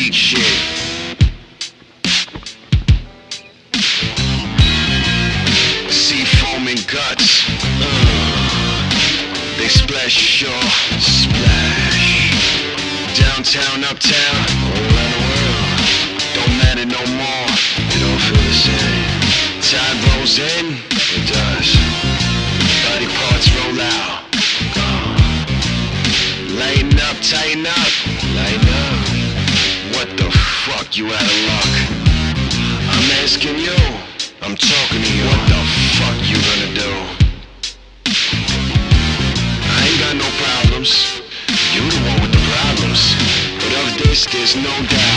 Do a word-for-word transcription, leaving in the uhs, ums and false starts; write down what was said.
beat shit. See foaming guts, uh, they splash ashore, splash. Downtown, uptown, all around the world, don't matter no more, it don't feel the same. Tide rolls in, it does, body parts roll out. Lighten up, tighten up, lighten up. What the fuck, you out of luck? I'm asking you, I'm talking to you. What the fuck you gonna do? I ain't got no problems, you the one with the problems. But of this, there's no doubt.